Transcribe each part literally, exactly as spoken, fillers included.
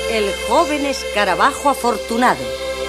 El joven escarabajo afortunado.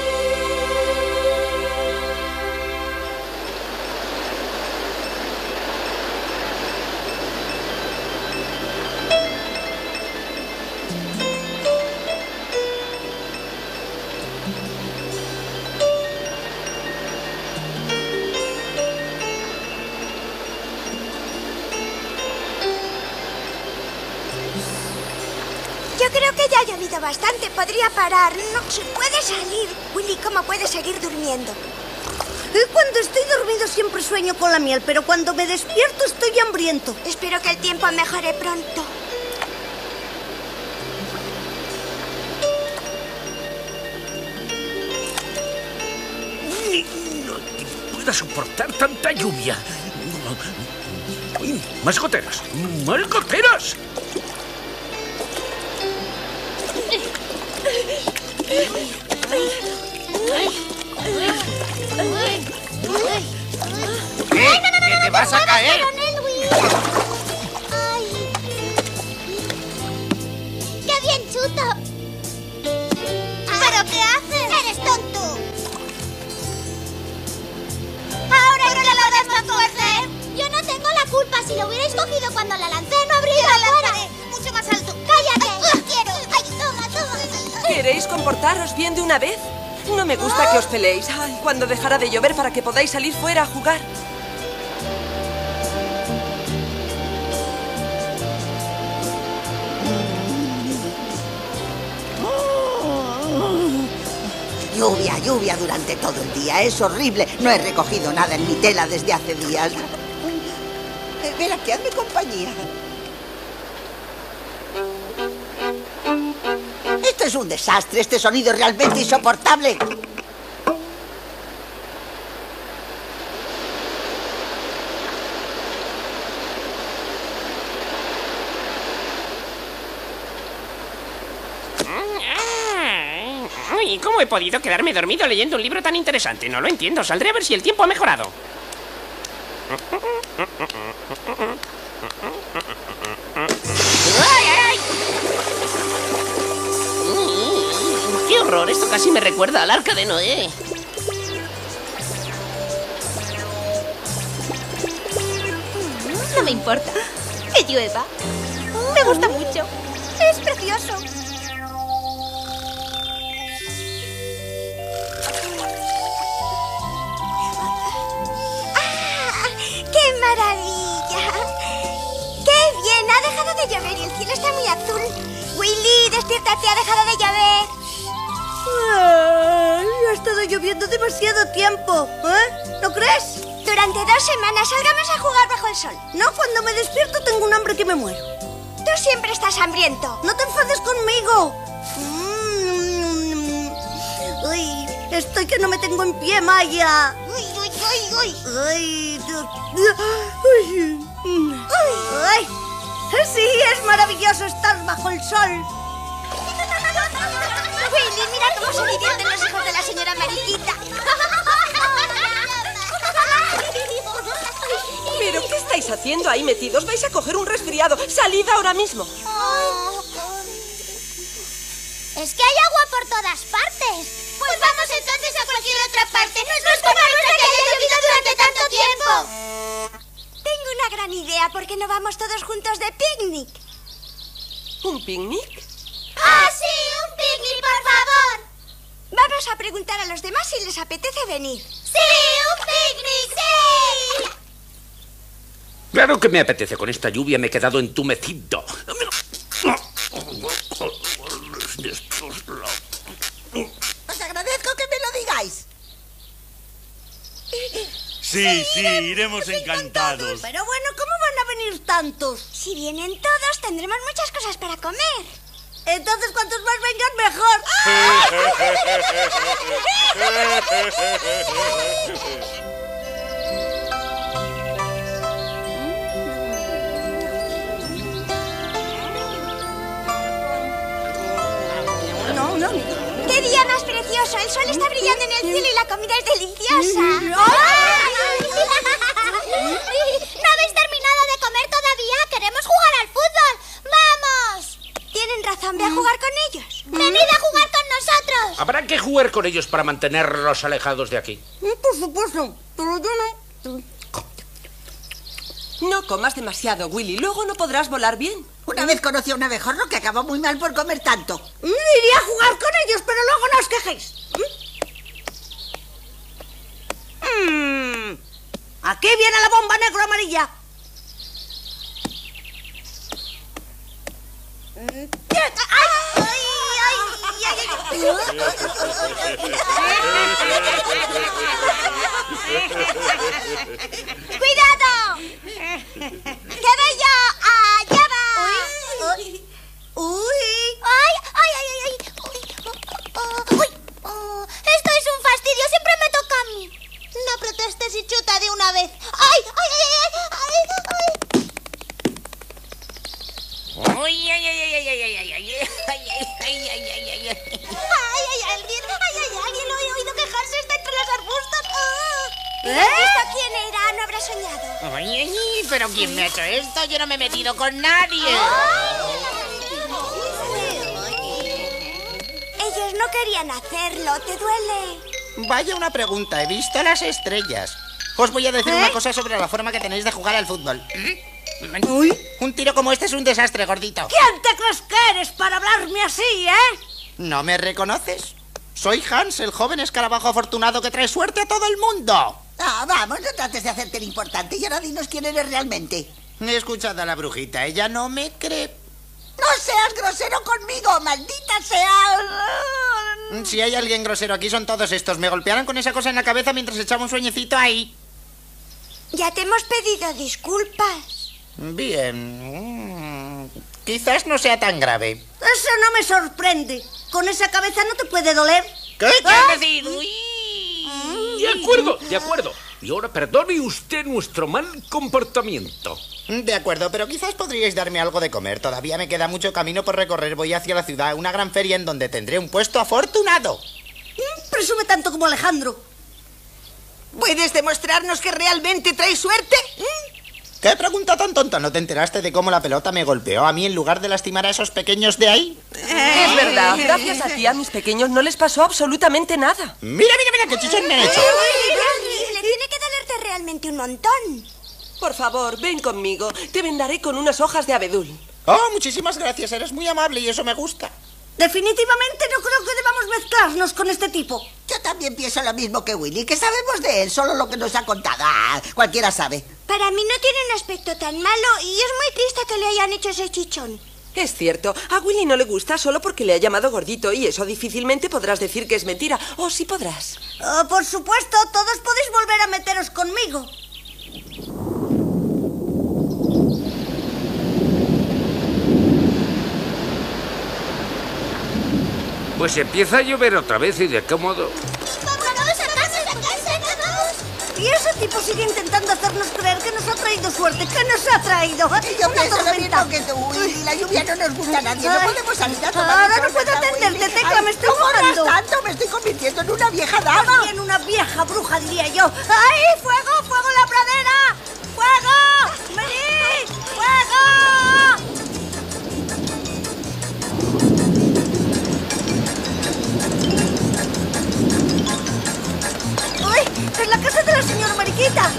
Yo creo que ya ha llovido bastante. Podría parar. No se puede salir. Willy, ¿cómo puedes seguir durmiendo? Cuando estoy dormido siempre sueño con la miel, pero cuando me despierto estoy hambriento. Espero que el tiempo mejore pronto. No puedo soportar tanta lluvia. Uy, más goteras, más goteras. ¿Qué? ¿Que te vas a caer? ¡Ay! ¡Qué bien chuto! ¿Pero qué haces? ¡Eres tonto! ¡Ahora es que lo das más fuerte! Yo no tengo la culpa. Si lo hubierais cogido cuando la lancé, no habría ido afuera. ¡Mucho más alto! ¡Cállate! ¡No quiero! ¡Ay, toma, toma! ¿Queréis comportaros bien de una vez? No me gusta que os peleéis. Ay, cuando dejará de llover para que podáis salir fuera a jugar. Lluvia, lluvia durante todo el día. Es horrible. No he recogido nada en mi tela desde hace días. Eh, ven aquí, hazme compañía. Esto es un desastre. Este sonido es realmente insoportable. ¿Y cómo he podido quedarme dormido leyendo un libro tan interesante? No lo entiendo. Saldré a ver si el tiempo ha mejorado. ¡Ay, ay! ¡Qué horror! Esto casi me recuerda al Arca de Noé. No me importa que llueva. Me gusta mucho. Es precioso. ¡Qué maravilla! ¡Qué bien! Ha dejado de llover y el cielo está muy azul. Willy, despiértate, ha dejado de llover. Ay, ha estado lloviendo demasiado tiempo, ¿eh? ¿No crees? Durante dos semanas salgamos a jugar bajo el sol. No, cuando me despierto tengo un hambre que me muero. Tú siempre estás hambriento. No te enfades conmigo. Mm. Uy, estoy que no me tengo en pie, Maya. Uy, uy, uy, uy. Ay, Dios. Uy. Ay. Sí, es maravilloso estar bajo el sol. Willy, mira cómo se divierten los hijos de la señora Mariquita. ¿Pero qué estáis haciendo ahí metidos? Vais a coger un resfriado. ¡Salid ahora mismo! Oh. Es que hay agua por todas partes. Pues vamos entonces a cualquier otra parte. No es como nuestra que haya llovido durante tanto tiempo. Tengo una gran idea. ¿Por qué no vamos todos juntos de picnic? ¿Un picnic? ¡Ah, sí! ¡Un picnic, por favor! Vamos a preguntar a los demás si les apetece venir. ¡Sí! ¡Un picnic! ¡Sí! Claro que me apetece. Con esta lluvia me he quedado entumecido. Os agradezco que me lo digáis. Sí, sí, iremos encantados. Pero bueno, ¿cómo van a venir tantos? Si vienen todos, tendremos muchas cosas para comer. Entonces, cuantos más vengan, mejor. No, no. ¡Qué día más precioso! El sol está brillando en el cielo y la comida es deliciosa. ¿No habéis terminado de comer todavía? ¡Queremos jugar al fútbol! ¡Vamos! Tienen razón, ve a jugar con ellos. ¡Venid a jugar con nosotros! Habrá que jugar con ellos para mantenerlos alejados de aquí. Por supuesto, pero yo no. No comas demasiado, Willy. Luego no podrás volar bien. Una vez conocí a un abejorro que acabó muy mal por comer tanto. Iría a jugar con ellos, pero luego no os quejéis. Mm. Aquí viene la bomba negro-amarilla. ¡Cuidado! ¡Que voy yo! ¡Allá va! Uy. Uy. ¡Ay, ay, ay, ay! ay. Uy, oh, oh, uy, oh. Esto es un fastidio, siempre me toca a mí. No protestes y chuta de una vez. ¡Ay, ay, ay, ay! ay, ay. Uy, ay, ay, ay, ay, ay, ay, ay, ay, ay, ay, ay, ay, ay, ay, ay. ¡Ay, ay, alguien! ¡Ay, ay, alguien! Lo he oído quejarse, está entre los arbustos. ¡Ah! ¿Eh? ¿Esto quién era? ¿No habrá soñado? Ay, ay, ay, pero ¿quién me ha hecho esto? Yo no me he metido con nadie. Ellos no querían hacerlo, ¿te duele? Vaya una pregunta, he visto las estrellas. Os voy a decir ¿Eh? una cosa sobre la forma que tenéis de jugar al fútbol. Uy. Un tiro como este es un desastre, gordito. ¿Quién te crees que eres para hablarme así, eh? ¿No me reconoces? Soy Hans, el joven escarabajo afortunado que trae suerte a todo el mundo. Ah, vamos, no trates de hacerte el importante y ahora dinos quién eres realmente. He escuchado a la brujita, ella no me cree. ¡No seas grosero conmigo, maldita sea! Si hay alguien grosero aquí son todos estos. Me golpearon con esa cosa en la cabeza mientras echaba un sueñecito ahí. Ya te hemos pedido disculpas. Bien. Mm, quizás no sea tan grave. Eso no me sorprende. Con esa cabeza no te puede doler. ¿Qué? ¿Qué has decidido? Uy. De acuerdo, de acuerdo. Y ahora perdone usted nuestro mal comportamiento. De acuerdo, pero quizás podríais darme algo de comer. Todavía me queda mucho camino por recorrer. Voy hacia la ciudad, una gran feria en donde tendré un puesto afortunado. Mm, Presume tanto como Alejandro. ¿Puedes demostrarnos que realmente traes suerte? ¿Qué pregunta tan tonta? ¿No te enteraste de cómo la pelota me golpeó a mí en lugar de lastimar a esos pequeños de ahí? Es verdad, gracias a ti a mis pequeños no les pasó absolutamente nada. Mira, mira, mira, qué chichón me han hecho. Le tiene que dolerte realmente un montón. Por favor, ven conmigo. Te vendaré con unas hojas de abedul. Oh, muchísimas gracias, eres muy amable y eso me gusta. Definitivamente no creo que debamos mezclarnos con este tipo. Yo también pienso lo mismo que Willy, que sabemos de él, solo lo que nos ha contado. Ah, cualquiera sabe. Para mí no tiene un aspecto tan malo y es muy triste que le hayan hecho ese chichón. Es cierto, a Willy no le gusta solo porque le ha llamado gordito y eso difícilmente podrás decir que es mentira. O sí podrás. Oh, por supuesto, todos podéis volver a meteros conmigo. Pues empieza a llover otra vez y de qué modo. ¡Vamos a casa, a casa, vamos! Y ese tipo sigue intentando hacernos creer que nos ha traído suerte. ¿Qué nos ha traído? Y yo Una pienso lo tormenta. mismo que tú, Willy. La lluvia no nos gusta a nadie. No Ay. podemos salir a tomar Ahora el no sol, puedo ¿verdad, atenderte, Willy? Tecla, Ay, me estoy no corras ahogando. tanto, me estoy convirtiendo en una vieja dama. También una vieja bruja, diría yo. ¡Ay, fuego, fuego en la pradera! ¡Fuego! ¡Venid! ¡Fuego! ¡Uy! ¡Es la casa de la señora Mariquita!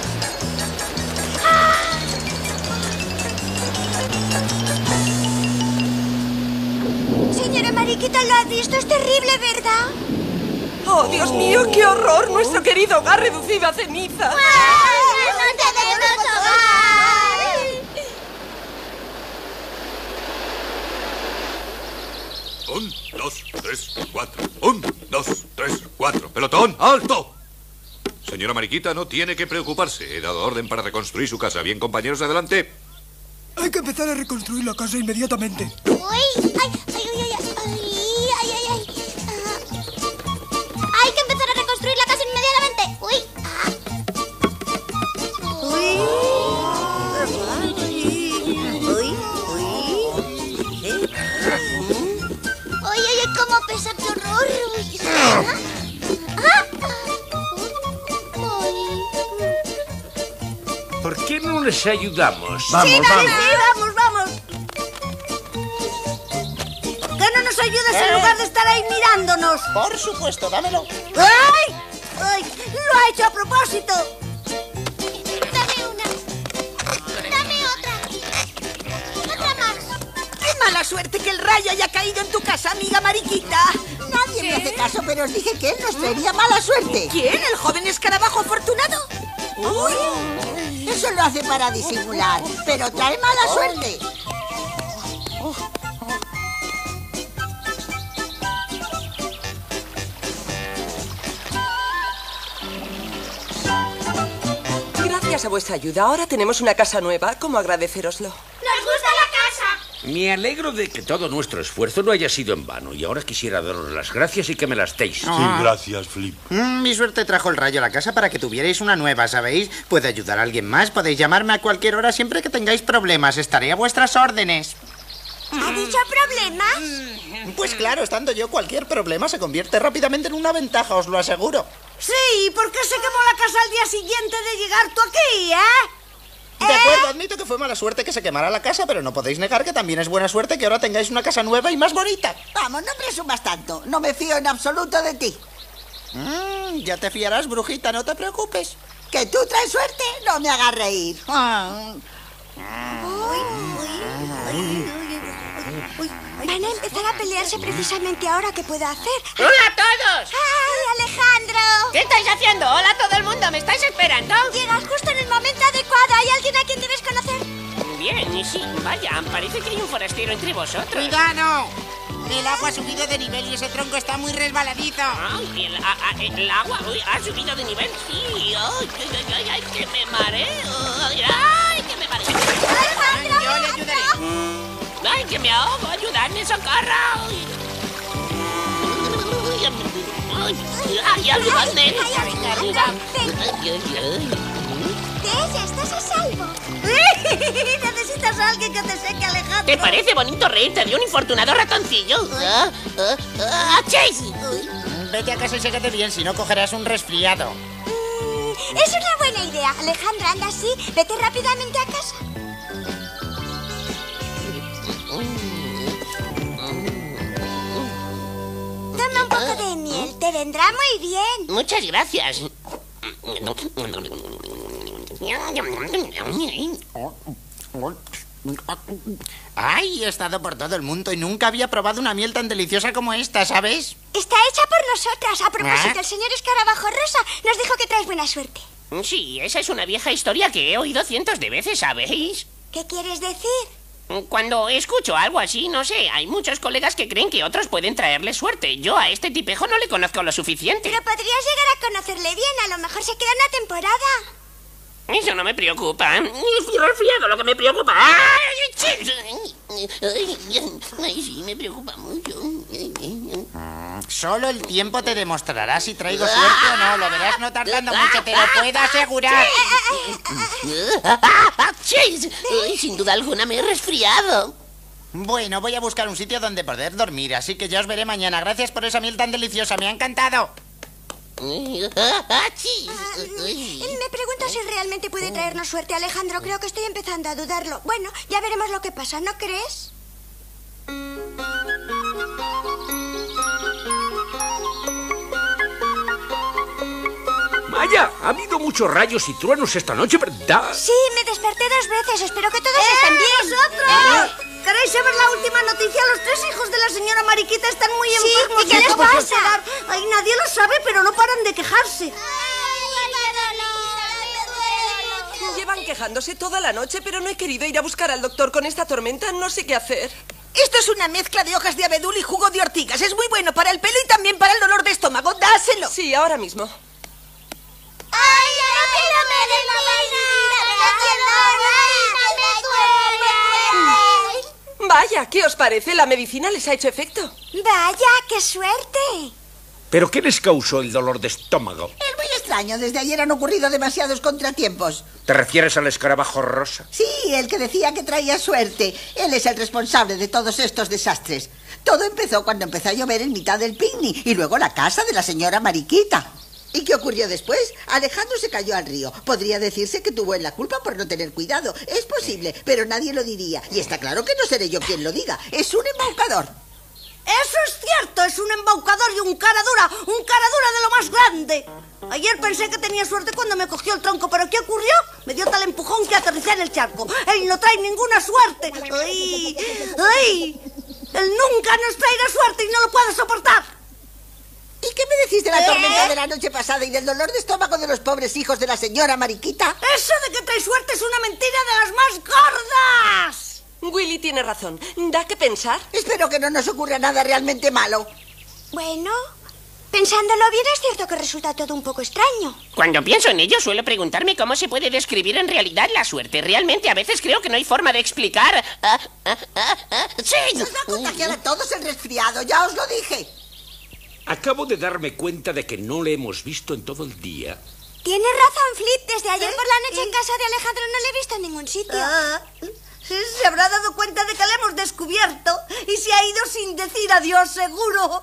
Señora Mariquita, ¿lo ha visto? Es terrible, ¿verdad? ¡Oh, Dios mío, qué horror! Nuestro querido hogar reducido a ceniza. ¡No tenemos hogar! Un, dos, tres, cuatro. Un, dos, tres, cuatro. ¡Pelotón, alto! Señora Mariquita, no tiene que preocuparse. He dado orden para reconstruir su casa. Bien, compañeros, adelante. Hay que empezar a reconstruir la casa inmediatamente. ¡Uy! ¡Ay, ay, ay, ay! ¡Ay, ay, ay! ay. Ah. Hay que empezar a reconstruir la casa inmediatamente. ¡Uy! Ah. ¡Uy! ¡Uy! ¡Uy! ¡Ay, ay, ay! ¡Cómo pesa! ¡Qué horror! Uy. ¿Ah? ¿Ah? ¿Por qué no les ayudamos? Sí, vamos, sí, vamos, vamos. Que no nos ayudas en lugar de estar ahí mirándonos? Por supuesto, dámelo. ¡Ay! ¡Ay! ¡Lo ha hecho a propósito! Dame una. Dame otra. Otra más. ¡Qué mala suerte que el rayo haya caído en tu casa, amiga Mariquita! Nadie me hace caso, pero os dije que él nos traería mala suerte. ¿Quién? ¿El joven escarabajo afortunado? Uy, eso lo hace para disimular, pero trae mala suerte. Gracias a vuestra ayuda, ahora tenemos una casa nueva. ¿Cómo agradecéroslo? ¡Nos gusta la casa! Me alegro de que todo nuestro esfuerzo no haya sido en vano y ahora quisiera daros las gracias y que me las deis. Sí, gracias, Flip. Mm, mi suerte trajo el rayo a la casa para que tuvierais una nueva, ¿sabéis? Puede ayudar a alguien más, podéis llamarme a cualquier hora siempre que tengáis problemas. Estaré a vuestras órdenes. ¿Ha dicho problemas? Pues claro, estando yo, cualquier problema se convierte rápidamente en una ventaja, os lo aseguro. Sí, ¿por qué se quemó la casa al día siguiente de llegar tú aquí, eh? De acuerdo, admito que fue mala suerte que se quemara la casa, pero no podéis negar que también es buena suerte que ahora tengáis una casa nueva y más bonita. Vamos, no presumas tanto. No me fío en absoluto de ti. Mm, ya te fiarás, brujita, no te preocupes. Que tú traes suerte, no me hagas reír. Ah. Van a empezar a pelearse precisamente ahora. ¿Qué puedo hacer? ¡Hola a todos! ¡Ay, Alejandro! ¿Qué estáis haciendo? ¡Hola a todo el mundo! ¿Me estáis esperando? Llegas justo en el momento adecuado. ¿Hay alguien a quien debes conocer? Bien, sí, vaya, parece que hay un forastero entre vosotros. ¡Cuidado! El agua ha subido de nivel y ese tronco está muy resbaladizo. Ay, el, a, a, el agua uy, ha subido de nivel, sí. Ay, ay, ay, ay, que me mareo. Ay, ay, que me mareo. ¡Alejandro! Yo le ayudaré. Ay, que me ahogo, ayudadme, socorro. Ay, ay, ayudadme. Venga, Arriba. ¿Ves? Estás a salvo. Necesitas a alguien que te seque, Alejandro. ¿Te parece bonito reírte de un infortunado ratoncillo? ¿Ah? ¿Ah? ¿Ah? ¡Chase! Vete a casa y sécate bien, si no cogerás un resfriado. Mm, es una buena idea. Alejandra, anda así. Vete rápidamente a casa. Toma un poco de miel. Te vendrá muy bien. Muchas gracias. Ay, he estado por todo el mundo y nunca había probado una miel tan deliciosa como esta, ¿sabes? Está hecha por nosotras. A propósito, ¿Ah? el señor Escarabajo Rosa nos dijo que traes buena suerte. Sí, esa es una vieja historia que he oído cientos de veces, ¿sabéis? ¿Qué quieres decir? Cuando escucho algo así, no sé, hay muchos colegas que creen que otros pueden traerle suerte. Yo a este tipejo no le conozco lo suficiente. Pero podrías llegar a conocerle bien. A lo mejor se queda una temporada. Eso no me preocupa. Estoy resfriado, lo que me preocupa. ¡Ay, ay, sí, me preocupa mucho! Solo el tiempo te demostrará si traigo suerte o no. Lo verás no tardando mucho, te lo puedo asegurar. Chase, sin duda alguna me he resfriado. Bueno, voy a buscar un sitio donde poder dormir, así que ya os veré mañana. Gracias por esa miel tan deliciosa, me ha encantado. Me pregunto si realmente puede traernos suerte, Alejandro. Creo que estoy empezando a dudarlo. Bueno, ya veremos lo que pasa, ¿no crees? Vaya, ha habido muchos rayos y truenos esta noche, ¿verdad? Sí, me desperté dos veces. Espero que todos estén bien. ¡Nosotros! ¿Queréis saber la última noticia? Los tres hijos de la señora Mariquita están muy Sí, enfermos. ¿y qué les ¿Cómo se pasa? quedar? Ay, nadie lo sabe, pero no paran de quejarse. Llevan quejándose toda la noche, pero no he querido ir a buscar al doctor con esta tormenta. No sé qué hacer. Esto es una mezcla de hojas de abedul y jugo de ortigas. Es muy bueno para el pelo y también para el dolor de estómago. ¡Dáselo! Sí, ahora mismo. ¡Ay, ahora que no me Vaya, ¿qué os parece? La medicina les ha hecho efecto. Vaya, qué suerte. ¿Pero qué les causó el dolor de estómago? Es muy extraño. Desde ayer han ocurrido demasiados contratiempos. ¿Te refieres al escarabajo rosa? Sí, el que decía que traía suerte. Él es el responsable de todos estos desastres. Todo empezó cuando empezó a llover en mitad del picnic y luego la casa de la señora Mariquita. ¿Y qué ocurrió después? Alejandro se cayó al río. Podría decirse que tuvo él la culpa por no tener cuidado. Es posible, pero nadie lo diría. Y está claro que no seré yo quien lo diga. Es un embaucador. Eso es cierto, es un embaucador y un cara dura, un cara dura de lo más grande. Ayer pensé que tenía suerte cuando me cogió el tronco, pero ¿qué ocurrió? Me dio tal empujón que aterricé en el charco. Él no trae ninguna suerte. ¡Ay! ¡Ay! Él nunca nos traerá suerte y no lo puedo soportar. ¿Y qué me decís de la ¿Eh? tormenta de la noche pasada y del dolor de estómago de los pobres hijos de la señora Mariquita? Eso de que trae suerte es una mentira de las más gordas. Willy tiene razón. Da que pensar. Espero que no nos ocurra nada realmente malo. Bueno, pensándolo bien, es cierto que resulta todo un poco extraño. Cuando pienso en ello, suelo preguntarme cómo se puede describir en realidad la suerte. Realmente, a veces creo que no hay forma de explicar. Ah, ah, ah, ah, ¡sí! Nos va a contagiar a todos el resfriado, ya os lo dije. Acabo de darme cuenta de que no le hemos visto en todo el día. Tienes razón, Flip. Desde ayer por la noche en casa de Alejandro no le he visto en ningún sitio. Ah, se habrá dado cuenta de que le hemos descubierto y se ha ido sin decir adiós, seguro.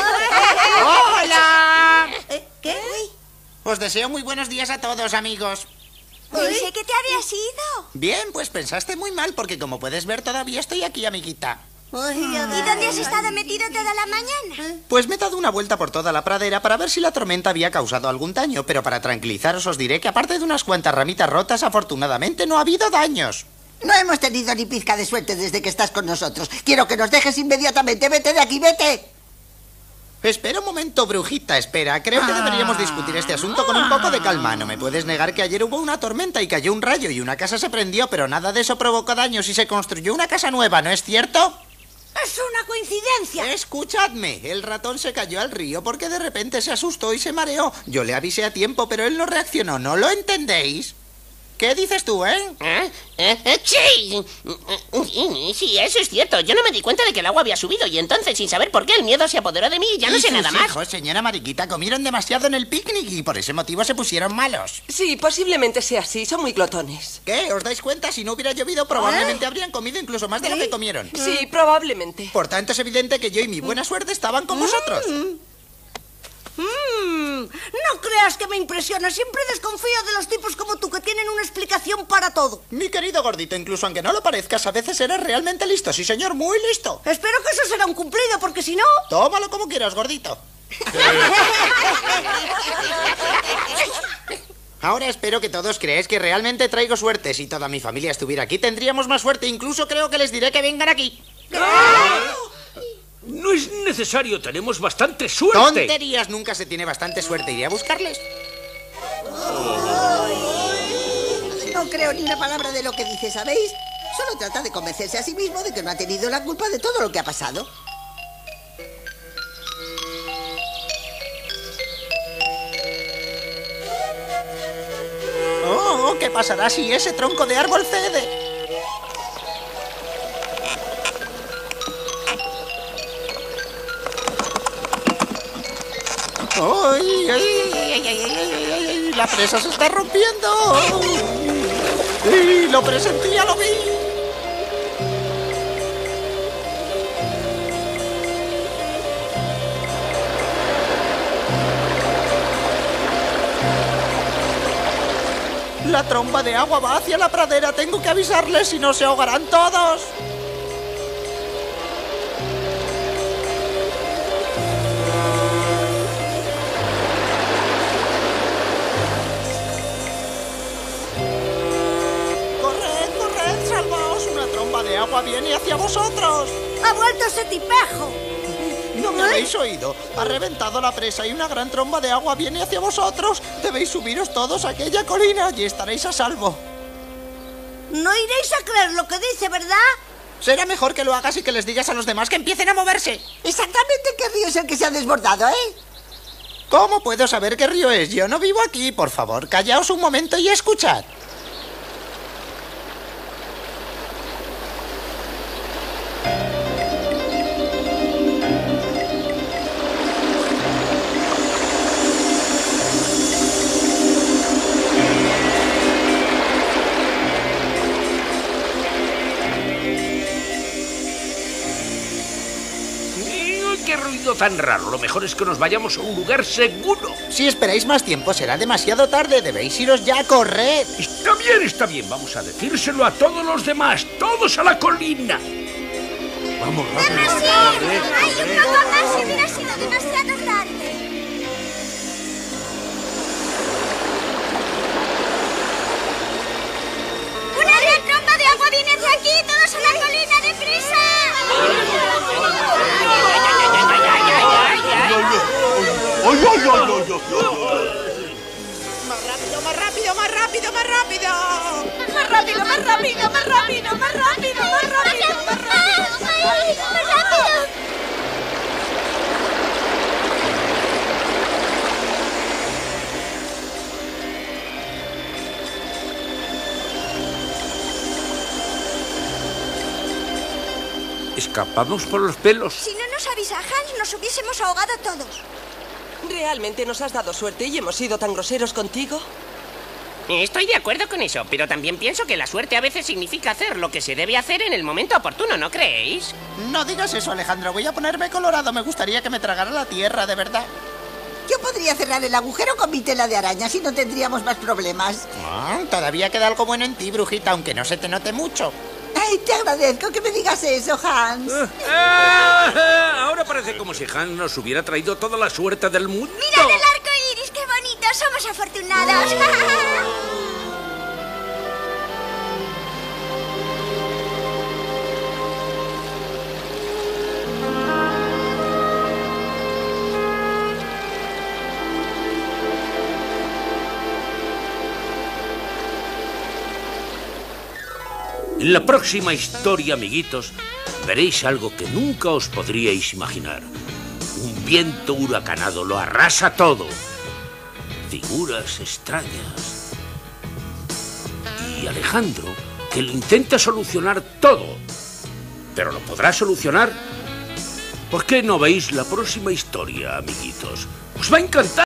¡Hola! ¿Eh? ¿Qué? Os deseo muy buenos días a todos, amigos. Pensé que te habías ido. Bien, pues pensaste muy mal, porque como puedes ver, todavía estoy aquí, amiguita. Ay, ¿Y dónde has estado metido toda la mañana? Pues me he dado una vuelta por toda la pradera para ver si la tormenta había causado algún daño, pero para tranquilizaros os diré que aparte de unas cuantas ramitas rotas, afortunadamente no ha habido daños. No hemos tenido ni pizca de suerte desde que estás con nosotros. Quiero que nos dejes inmediatamente. Vete de aquí, vete. Espera un momento, brujita, espera. Creo que deberíamos discutir este asunto con un poco de calma. No me puedes negar que ayer hubo una tormenta y cayó un rayo y una casa se prendió, pero nada de eso provocó daños y se construyó una casa nueva, ¿no es cierto? Es una coincidencia. Escuchadme, el ratón se cayó al río porque de repente se asustó y se mareó. Yo le avisé a tiempo, pero él no reaccionó, ¿no lo entendéis? ¿Qué dices tú, eh? ¿Eh? ¿Eh? ¿Eh? ¡Sí! Sí, eso es cierto. Yo no me di cuenta de que el agua había subido y entonces, sin saber por qué, el miedo se apoderó de mí y ya no Y sé sus nada más. hijos, señora Mariquita, comieron demasiado en el picnic y por ese motivo se pusieron malos. Sí, posiblemente sea así. Son muy glotones. ¿Qué? ¿Os dais cuenta? Si no hubiera llovido, probablemente habrían comido incluso más de lo que comieron. Sí, probablemente. Por tanto, es evidente que yo y mi buena suerte estaban con vosotros. Mm, no creas que me impresiona. Siempre desconfío de los tipos como tú que tienen una explicación para todo. Mi querido gordito, incluso aunque no lo parezcas, a veces eres realmente listo. Sí, señor, muy listo. Espero que eso será un cumplido, porque si no... Tómalo como quieras, gordito. Ahora espero que todos creáis que realmente traigo suerte. Si toda mi familia estuviera aquí, tendríamos más suerte. Incluso creo que les diré que vengan aquí. No es necesario, tenemos bastante suerte. Tonterías, nunca se tiene bastante suerte. Iré a buscarles. No creo ni una palabra de lo que dice, ¿sabéis? Solo trata de convencerse a sí mismo de que no ha tenido la culpa de todo lo que ha pasado. Oh, ¿qué pasará si ese tronco de árbol cede? ¡Ay, ay, ay, ay, ay, ay, ay! ¡La presa se está rompiendo! ¡Y lo presentía, lo vi! La tromba de agua va hacia la pradera. Tengo que avisarles, si no se ahogarán todos. ¡Corred, corred! ¡Salvaos! Una tromba de agua viene hacia vosotros. ¡Ha vuelto ese tipejo! ¿No me habéis oído? Ha reventado la presa y una gran tromba de agua viene hacia vosotros. Debéis subiros todos a aquella colina y estaréis a salvo. No iréis a creer lo que dice, ¿verdad? Será mejor que lo hagas y que les digas a los demás que empiecen a moverse. Exactamente qué río es el que se ha desbordado, ¿eh? ¿Cómo puedo saber qué río es? Yo no vivo aquí. Por favor, callaos un momento y escuchad. ¡Qué ruido tan raro! Lo mejor es que nos vayamos a un lugar seguro. Si esperáis más tiempo será demasiado tarde. Debéis iros ya, corred. Está bien, está bien. Vamos a decírselo a todos los demás. ¡Todos a la colina! Vamos, rápido. ¡Demasiado! ¡Ay, un poco más! ¡Hubiera sido demasiado grande! ¡Una gran tromba de agua viene hacia aquí! ¡Todos a la colina, deprisa! ¡Ay, ay, ay, ay, ay, ay! ¡Más rápido, más rápido, más rápido, más rápido! ¡Más rápido, más rápido, más rápido, más rápido, más rápido, más rápido! ¡Más rápido! Escapamos por los pelos. Si no nos avisa Hans, nos hubiésemos ahogado todos. ¿Realmente nos has dado suerte y hemos sido tan groseros contigo? Estoy de acuerdo con eso, pero también pienso que la suerte a veces significa hacer lo que se debe hacer en el momento oportuno, ¿no creéis? No digas eso, Alejandro. Voy a ponerme colorado. Me gustaría que me tragara la tierra, de verdad. Yo podría cerrar el agujero con mi tela de araña si no tendríamos más problemas. Ah, todavía queda algo bueno en ti, brujita, aunque no se te note mucho. Ay, te agradezco que me digas eso, Hans. Ah, ahora parece como si Hans nos hubiera traído toda la suerte del mundo. ¡Mirad el arco iris! ¡Qué bonito! ¡Somos afortunados! En la próxima historia, amiguitos, veréis algo que nunca os podríais imaginar. Un viento huracanado lo arrasa todo. Figuras extrañas. Y Alejandro, que lo intenta solucionar todo. ¿Pero lo podrá solucionar? ¿Por qué no veis la próxima historia, amiguitos? ¡Os va a encantar!